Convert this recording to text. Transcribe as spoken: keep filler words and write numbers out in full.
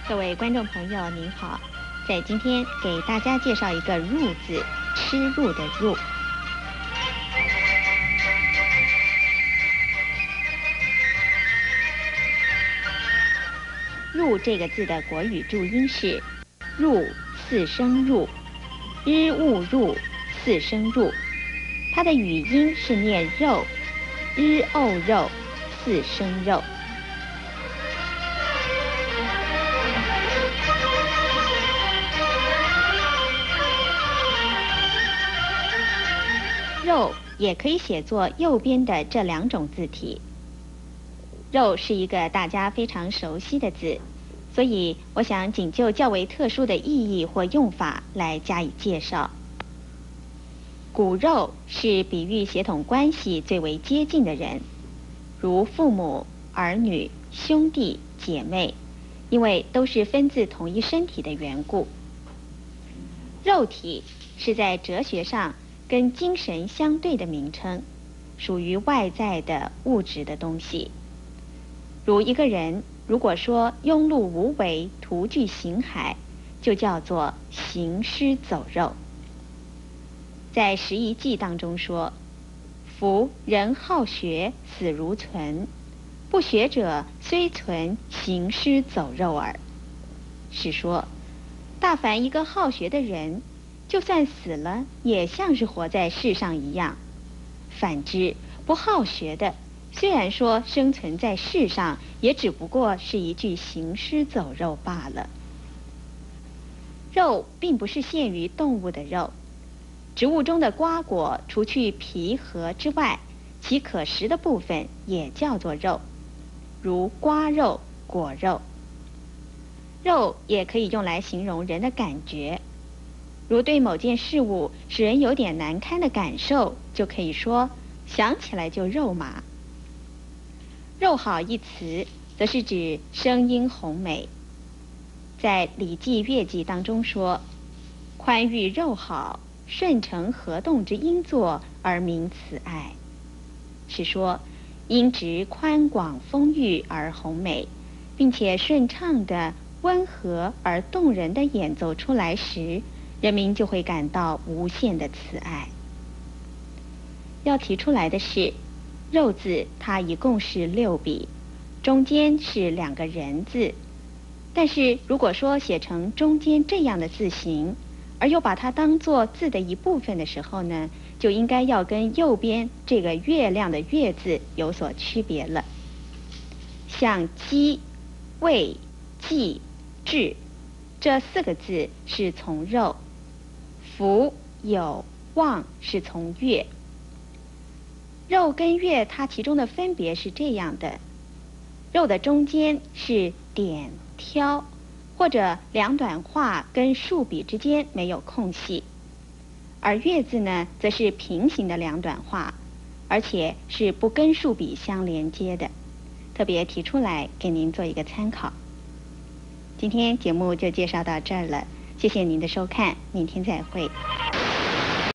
各位观众朋友您好，在今天给大家介绍一个入字，吃入的入。入这个字的国语注音是入四声入，日勿入四声入。它的语音是念肉，日偶肉四声肉。肉也可以写作右边的这两种字体。肉是一个大家非常熟悉的字，所以我想仅就较为特殊的意义或用法来加以介绍。骨肉是比喻血统关系最为接近的人，如父母、儿女、兄弟、姐妹，因为都是分自同一身体的缘故。肉体是在哲学上跟精神相对的名称，属于外在的物质的东西。如一个人如果说庸碌无为、徒具形骸，就叫做行尸走肉。在《十一记》当中说：“夫人好学，死如存；不学者，虽存，行尸走肉耳。”是说，大凡一个好学的人，就算死了，也像是活在世上一样；反之，不好学的，虽然说生存在世上，也只不过是一具行尸走肉罢了。肉并不是限于动物的肉，植物中的瓜果，除去皮核之外，其可食的部分也叫做肉，如瓜肉、果肉。肉也可以用来形容人的感觉，如对某件事物使人有点难堪的感受，就可以说想起来就肉麻。肉好一词，则是指声音宏美。在《礼记·乐记》当中说：“宽裕肉好，顺承合动之音作，而名此爱。”是说音质宽广丰裕而宏美，并且顺畅的、温和而动人的演奏出来时，人民就会感到无限的慈爱。要提出来的是，肉字它一共是六笔，中间是两个人字，但是如果说写成中间这样的字形，而又把它当作字的一部分的时候呢，就应该要跟右边这个月亮的月字有所区别了。像鸡、胃、忌、志这四个字是从肉，福、有、望是从月。肉跟月它其中的分别是这样的：肉的中间是点挑，或者两短画跟竖笔之间没有空隙，而月字呢，则是平行的两短画，而且是不跟竖笔相连接的。特别提出来给您做一个参考。今天节目就介绍到这儿了，谢谢您的收看，明天再会。